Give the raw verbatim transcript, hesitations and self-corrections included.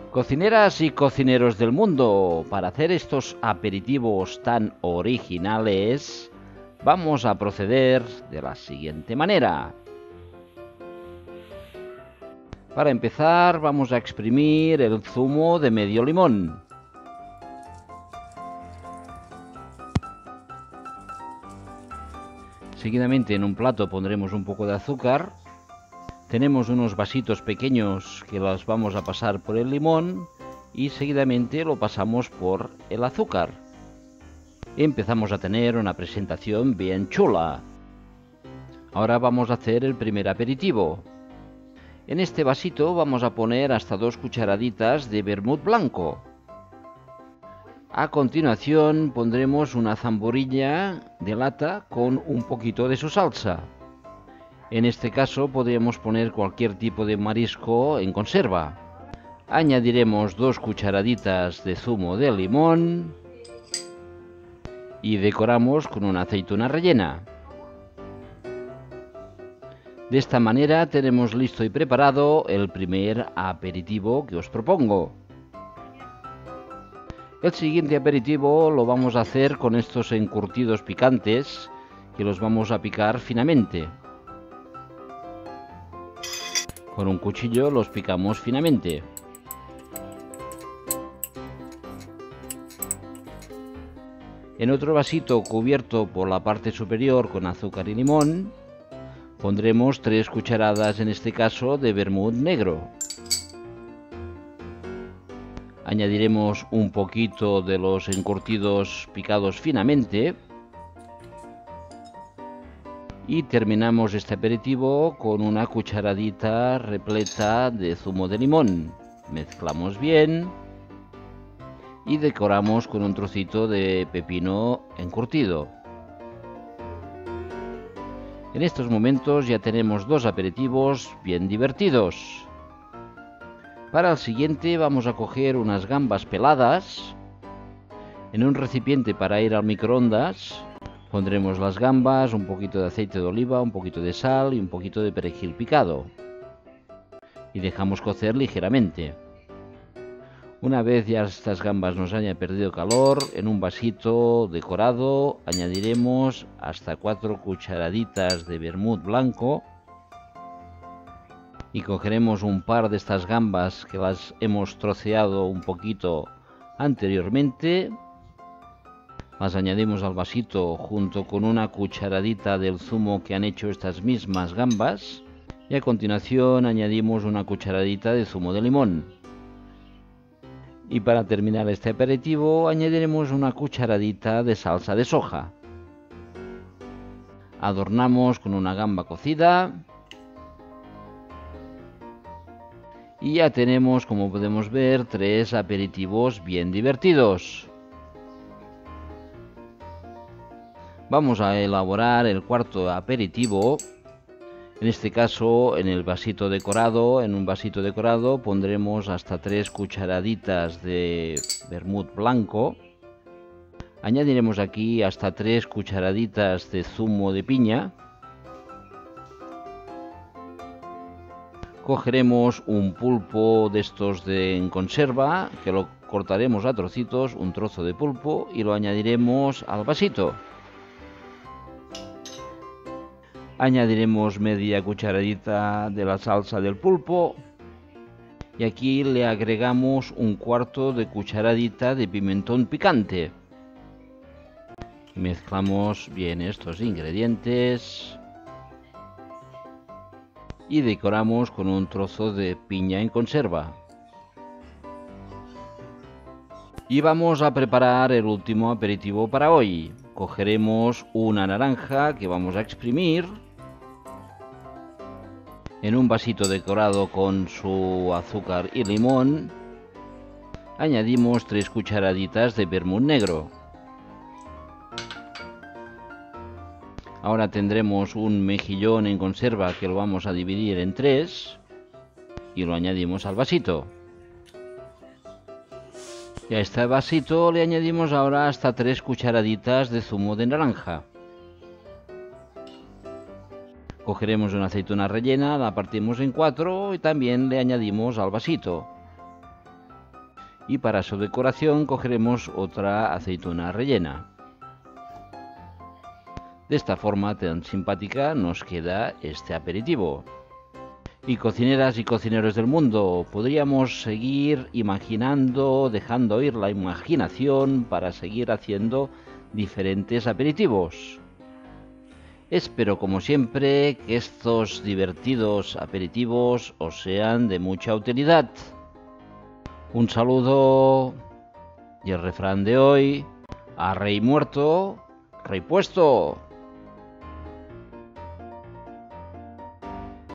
Cocineras y cocineros del mundo, para hacer estos aperitivos tan originales, vamos a proceder de la siguiente manera. Para empezar, vamos a exprimir el zumo de medio limón. Seguidamente en un plato pondremos un poco de azúcar. Tenemos unos vasitos pequeños que los vamos a pasar por el limón y seguidamente lo pasamos por el azúcar. Empezamos a tener una presentación bien chula. Ahora vamos a hacer el primer aperitivo. En este vasito vamos a poner hasta dos cucharaditas de vermut blanco. A continuación pondremos una zamborilla de lata con un poquito de su salsa. En este caso podríamos poner cualquier tipo de marisco en conserva. Añadiremos dos cucharaditas de zumo de limón y decoramos con una aceituna rellena. De esta manera tenemos listo y preparado el primer aperitivo que os propongo. El siguiente aperitivo lo vamos a hacer con estos encurtidos picantes que los vamos a picar finamente. Con un cuchillo los picamos finamente. En otro vasito cubierto por la parte superior con azúcar y limón, pondremos tres cucharadas, en este caso, de vermut negro. Añadiremos un poquito de los encurtidos picados finamente. Y terminamos este aperitivo con una cucharadita repleta de zumo de limón. Mezclamos bien y decoramos con un trocito de pepino encurtido. En estos momentos ya tenemos dos aperitivos bien divertidos. Para el siguiente vamos a coger unas gambas peladas. En un recipiente para ir al microondas pondremos las gambas, un poquito de aceite de oliva, un poquito de sal y un poquito de perejil picado. Y dejamos cocer ligeramente. Una vez ya estas gambas nos hayan perdido calor, en un vasito decorado añadiremos hasta cuatro cucharaditas de vermut blanco. Y cogeremos un par de estas gambas que las hemos troceado un poquito anteriormente. Las añadimos al vasito junto con una cucharadita del zumo que han hecho estas mismas gambas. Y a continuación añadimos una cucharadita de zumo de limón. Y para terminar este aperitivo añadiremos una cucharadita de salsa de soja. Adornamos con una gamba cocida. Y ya tenemos, como podemos ver, tres aperitivos bien divertidos. Vamos a elaborar el cuarto aperitivo. En este caso, en el vasito decorado, en un vasito decorado pondremos hasta tres cucharaditas de vermut blanco. Añadiremos aquí hasta tres cucharaditas de zumo de piña. Cogeremos un pulpo de estos de en conserva, que lo cortaremos a trocitos, un trozo de pulpo, y lo añadiremos al vasito. Añadiremos media cucharadita de la salsa del pulpo y aquí le agregamos un cuarto de cucharadita de pimentón picante. Mezclamos bien estos ingredientes y decoramos con un trozo de piña en conserva. Y vamos a preparar el último aperitivo para hoy. Cogeremos una naranja que vamos a exprimir. En un vasito decorado con su azúcar y limón, añadimos tres cucharaditas de vermut negro. Ahora tendremos un mejillón en conserva que lo vamos a dividir en tres y lo añadimos al vasito. Y a este vasito le añadimos ahora hasta tres cucharaditas de zumo de naranja. Cogeremos una aceituna rellena, la partimos en cuatro y también le añadimos al vasito. Y para su decoración cogeremos otra aceituna rellena. De esta forma tan simpática nos queda este aperitivo. Y cocineras y cocineros del mundo, podríamos seguir imaginando, dejando ir la imaginación para seguir haciendo diferentes aperitivos. Espero, como siempre, que estos divertidos aperitivos os sean de mucha utilidad. Un saludo y el refrán de hoy: a rey muerto, rey puesto.